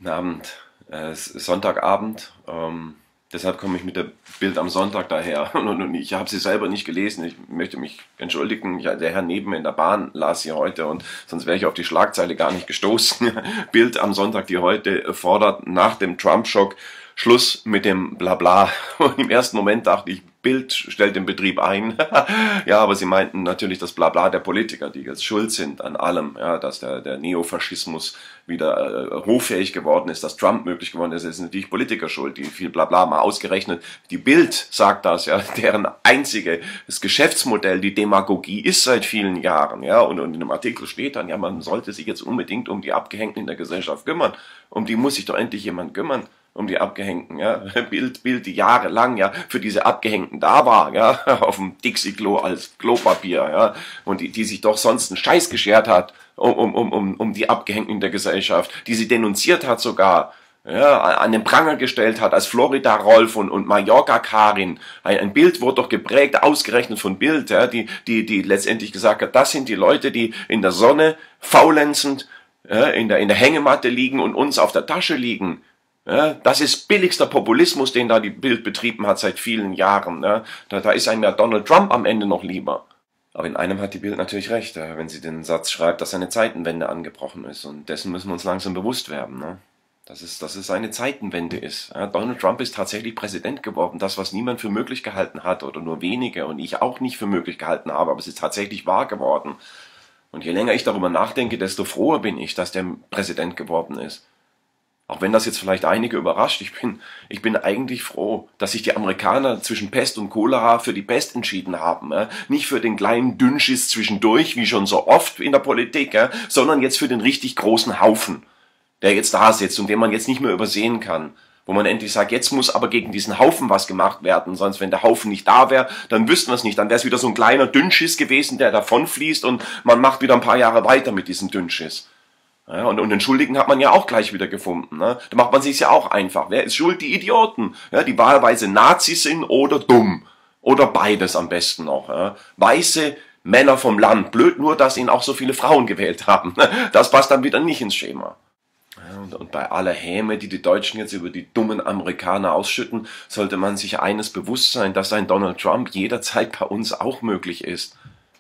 Guten Abend. Es ist Sonntagabend. Deshalb komme ich mit der Bild am Sonntag daher. Und ich habe sie selber nicht gelesen. Ich möchte mich entschuldigen. Ja, der Herr neben mir in der Bahn las sie heute und sonst wäre ich auf die Schlagzeile gar nicht gestoßen. Bild am Sonntag, die heute fordert nach dem Trump-Schock Schluss mit dem Blabla. Und im ersten Moment dachte ich, Bild stellt den Betrieb ein. Ja, aber sie meinten natürlich das Blabla der Politiker, die jetzt schuld sind an allem, ja, dass der Neofaschismus wieder hoffähig geworden ist, dass Trump möglich geworden ist. Es sind natürlich Politiker schuld, die viel Blabla mal ausgerechnet. Die Bild sagt das, ja, deren einziges Geschäftsmodell die Demagogie ist seit vielen Jahren, ja, und in dem Artikel steht dann, ja, man sollte sich jetzt unbedingt um die Abgehängten in der Gesellschaft kümmern. Um die muss sich doch endlich jemand kümmern. Um die Abgehängten, ja, Bild, die jahrelang, ja, für diese Abgehängten da war, ja, auf dem Dixie-Klo als Klopapier, ja, und die sich doch sonst einen Scheiß geschert hat, um die Abgehängten der Gesellschaft, die sie denunziert hat sogar, ja, an den Pranger gestellt hat, als Florida-Rolf und Mallorca-Karin. Ein Bild wurde doch geprägt, ausgerechnet von Bild, ja, die letztendlich gesagt hat, das sind die Leute, die in der Sonne faulenzend, ja, in der Hängematte liegen und uns auf der Tasche liegen. Ja, das ist billigster Populismus, den da die Bild betrieben hat seit vielen Jahren. Ja. Da ist einem ja Donald Trump am Ende noch lieber. Aber in einem hat die Bild natürlich recht, wenn sie den Satz schreibt, dass eine Zeitenwende angebrochen ist. Und dessen müssen wir uns langsam bewusst werden. Ne? Dass es eine Zeitenwende ist. Ja, Donald Trump ist tatsächlich Präsident geworden. Das, was niemand für möglich gehalten hat oder nur wenige und ich auch nicht für möglich gehalten habe, aber es ist tatsächlich wahr geworden. Und je länger ich darüber nachdenke, desto froher bin ich, dass der Präsident geworden ist. Auch wenn das jetzt vielleicht einige überrascht, ich bin eigentlich froh, dass sich die Amerikaner zwischen Pest und Cholera für die Pest entschieden haben. Nicht für den kleinen Dünnschiss zwischendurch, wie schon so oft in der Politik, sondern jetzt für den richtig großen Haufen, der jetzt da sitzt und den man jetzt nicht mehr übersehen kann. Wo man endlich sagt, jetzt muss aber gegen diesen Haufen was gemacht werden, sonst wenn der Haufen nicht da wäre, dann wüssten wir es nicht. Dann wäre es wieder so ein kleiner Dünnschiss gewesen, der davonfließt und man macht wieder ein paar Jahre weiter mit diesem Dünnschiss. Ja, und den Schuldigen hat man ja auch gleich wieder gefunden. Ne? Da macht man sich's ja auch einfach. Wer ist schuld? Die Idioten, ja, die wahlweise Nazis sind oder dumm. Oder beides am besten noch. Ja? Weiße Männer vom Land. Blöd nur, dass ihn auch so viele Frauen gewählt haben. Das passt dann wieder nicht ins Schema. Ja, und bei aller Häme, die Deutschen jetzt über die dummen Amerikaner ausschütten, sollte man sich eines bewusst sein, dass ein Donald Trump jederzeit bei uns auch möglich ist.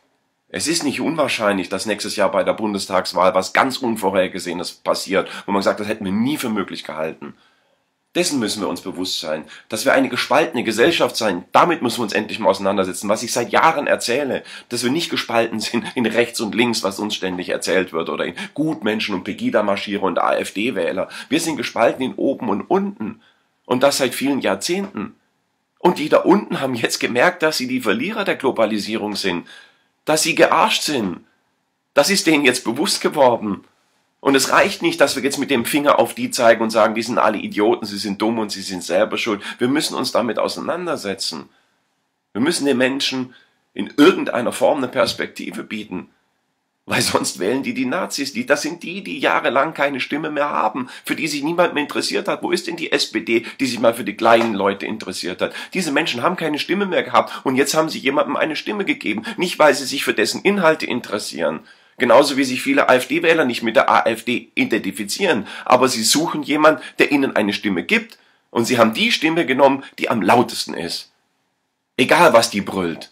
Es ist nicht unwahrscheinlich, dass nächstes Jahr bei der Bundestagswahl was ganz Unvorhergesehenes passiert, wo man sagt, das hätten wir nie für möglich gehalten. Dessen müssen wir uns bewusst sein, dass wir eine gespaltene Gesellschaft sein. Damit müssen wir uns endlich mal auseinandersetzen, was ich seit Jahren erzähle, dass wir nicht gespalten sind in rechts und links, was uns ständig erzählt wird, oder in Gutmenschen und Pegida-Marschierer und AfD-Wähler. Wir sind gespalten in oben und unten. Und das seit vielen Jahrzehnten. Und die da unten haben jetzt gemerkt, dass sie die Verlierer der Globalisierung sind. Dass sie gearscht sind. Das ist denen jetzt bewusst geworden. Und es reicht nicht, dass wir jetzt mit dem Finger auf die zeigen und sagen, die sind alle Idioten, sie sind dumm und sie sind selber schuld. Wir müssen uns damit auseinandersetzen. Wir müssen den Menschen in irgendeiner Form eine Perspektive bieten. Weil sonst wählen die Nazis. Das sind die jahrelang keine Stimme mehr haben, für die sich niemand mehr interessiert hat. Wo ist denn die SPD, die sich mal für die kleinen Leute interessiert hat? Diese Menschen haben keine Stimme mehr gehabt und jetzt haben sie jemandem eine Stimme gegeben. Nicht, weil sie sich für dessen Inhalte interessieren. Genauso wie sich viele AfD-Wähler nicht mit der AfD identifizieren. Aber sie suchen jemanden, der ihnen eine Stimme gibt. Und sie haben die Stimme genommen, die am lautesten ist. Egal, was die brüllt.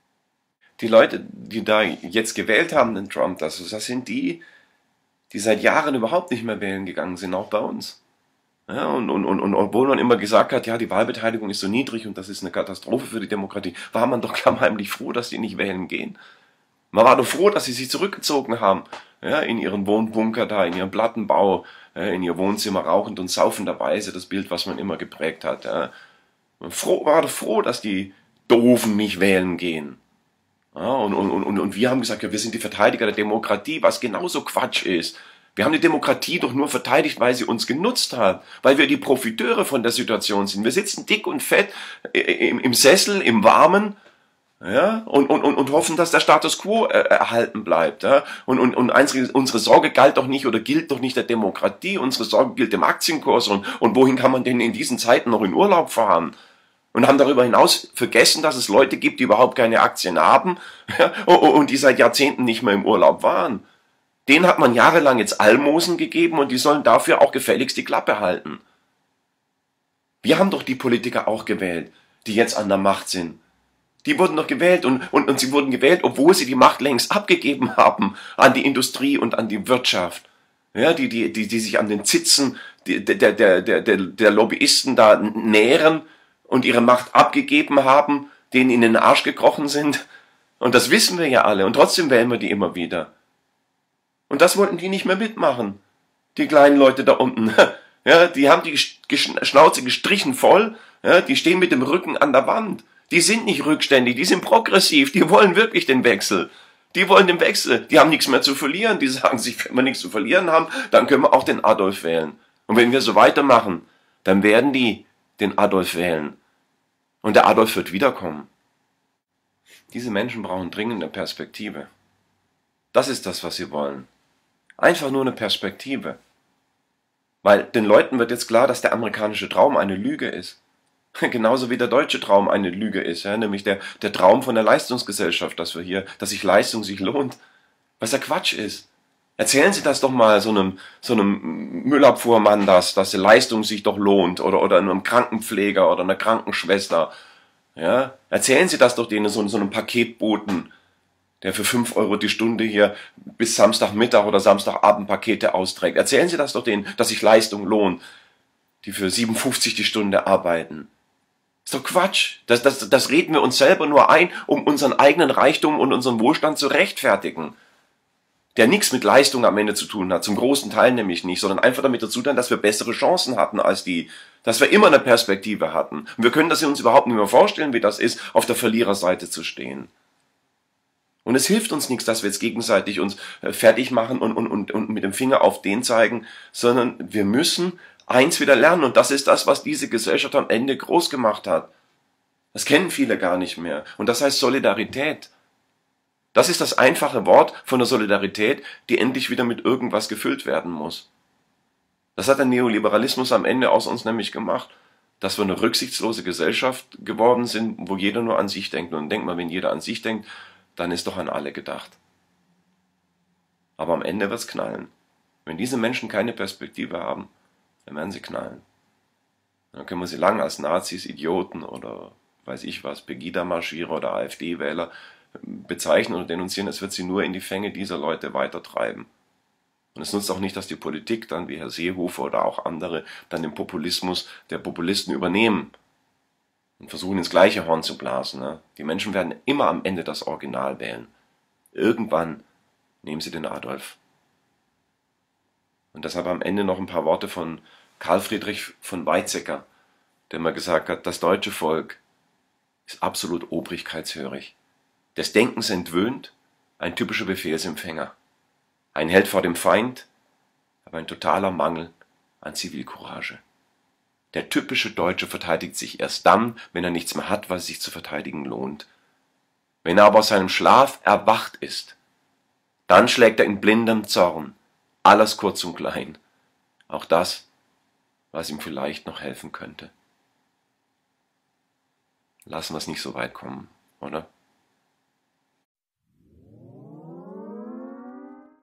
Die Leute, die da jetzt gewählt haben, den Trump, das sind die seit Jahren überhaupt nicht mehr wählen gegangen sind, auch bei uns. Ja, und obwohl man immer gesagt hat, ja, die Wahlbeteiligung ist so niedrig und das ist eine Katastrophe für die Demokratie, war man doch klammheimlich froh, dass die nicht wählen gehen. Man war doch froh, dass sie sich zurückgezogen haben, ja, in ihren Wohnbunker da, in ihren Plattenbau, in ihr Wohnzimmer rauchend und saufenderweise, das Bild, was man immer geprägt hat. Ja. Man war doch froh, dass die Doofen nicht wählen gehen. Ja, und wir haben gesagt, ja, wir sind die Verteidiger der Demokratie, was genauso Quatsch ist. Wir haben die Demokratie doch nur verteidigt, weil sie uns genutzt hat, weil wir die Profiteure von der Situation sind. Wir sitzen dick und fett im Sessel, im Warmen, ja, und hoffen, dass der Status quo erhalten bleibt. Ja. Und unsere Sorge galt doch nicht oder gilt doch nicht der Demokratie, unsere Sorge gilt dem Aktienkurs und wohin kann man denn in diesen Zeiten noch in Urlaub fahren? Und haben darüber hinaus vergessen, dass es Leute gibt, die überhaupt keine Aktien haben, ja, und die seit Jahrzehnten nicht mehr im Urlaub waren. Denen hat man jahrelang jetzt Almosen gegeben und die sollen dafür auch gefälligst die Klappe halten. Wir haben doch die Politiker auch gewählt, die jetzt an der Macht sind. Die wurden doch gewählt und sie wurden gewählt, obwohl sie die Macht längst abgegeben haben an die Industrie und an die Wirtschaft. Ja, die sich an den Zitzen der Lobbyisten da nähren und ihre Macht abgegeben haben, denen in den Arsch gekrochen sind. Und das wissen wir ja alle und trotzdem wählen wir die immer wieder. Und das wollten die nicht mehr mitmachen. Die kleinen Leute da unten. Ja, die haben die Schnauze gestrichen voll. Ja, die stehen mit dem Rücken an der Wand. Die sind nicht rückständig, die sind progressiv, die wollen wirklich den Wechsel. Die wollen den Wechsel, die haben nichts mehr zu verlieren. Die sagen sich, wenn wir nichts zu verlieren haben, dann können wir auch den Adolf wählen. Und wenn wir so weitermachen, dann werden die den Adolf wählen. Und der Adolf wird wiederkommen. Diese Menschen brauchen dringend eine Perspektive. Das ist das, was sie wollen. Einfach nur eine Perspektive. Weil den Leuten wird jetzt klar, dass der amerikanische Traum eine Lüge ist. Genauso wie der deutsche Traum eine Lüge ist, ja? Nämlich der Traum von der Leistungsgesellschaft, dass sich Leistung sich lohnt, was ja Quatsch ist. Erzählen Sie das doch mal so einem Müllabfuhrmann, dass die Leistung sich doch lohnt oder einem Krankenpfleger oder einer Krankenschwester. Ja? Erzählen Sie das doch denen, so einem Paketboten, der für 5 Euro die Stunde hier bis Samstagmittag oder Samstagabend Pakete austrägt. Erzählen Sie das doch denen, dass sich Leistung lohnt, die für 57 die Stunde arbeiten. Ist doch Quatsch. Das reden wir uns selber nur ein, um unseren eigenen Reichtum und unseren Wohlstand zu rechtfertigen. Der nichts mit Leistung am Ende zu tun hat, zum großen Teil nämlich nicht, sondern einfach damit dazu tun, dass wir bessere Chancen hatten als die, dass wir immer eine Perspektive hatten. Und wir können das uns überhaupt nicht mehr vorstellen, wie das ist, auf der Verliererseite zu stehen. Und es hilft uns nichts, dass wir jetzt gegenseitig uns fertig machen und mit dem Finger auf den zeigen, sondern wir müssen eins wieder lernen, und das ist das, was diese Gesellschaft am Ende groß gemacht hat. Das kennen viele gar nicht mehr. Und das heißt Solidarität. Das ist das einfache Wort von der Solidarität, die endlich wieder mit irgendwas gefüllt werden muss. Das hat der Neoliberalismus am Ende aus uns nämlich gemacht, dass wir eine rücksichtslose Gesellschaft geworden sind, wo jeder nur an sich denkt. Und denk mal, wenn jeder an sich denkt, dann ist doch an alle gedacht. Aber am Ende wird's knallen. Wenn diese Menschen keine Perspektive haben, dann werden sie knallen. Dann können wir sie lange als Nazis, Idioten oder weiß ich was, Pegida-Marschierer oder AfD-Wähler bezeichnen oder denunzieren. Es wird sie nur in die Fänge dieser Leute weitertreiben. Und es nutzt auch nicht, dass die Politik dann, wie Herr Seehofer oder auch andere, dann den Populismus der Populisten übernehmen und versuchen ins gleiche Horn zu blasen. Ne? Die Menschen werden immer am Ende das Original wählen. Irgendwann nehmen sie den Adolf. Und deshalb am Ende noch ein paar Worte von Karl Friedrich von Weizsäcker, der mal gesagt hat, das deutsche Volk ist absolut obrigkeitshörig, des Denkens entwöhnt, ein typischer Befehlsempfänger, ein Held vor dem Feind, aber ein totaler Mangel an Zivilcourage. Der typische Deutsche verteidigt sich erst dann, wenn er nichts mehr hat, was sich zu verteidigen lohnt. Wenn er aber aus seinem Schlaf erwacht ist, dann schlägt er in blindem Zorn alles kurz und klein, auch das, was ihm vielleicht noch helfen könnte. Lassen wir es nicht so weit kommen, oder?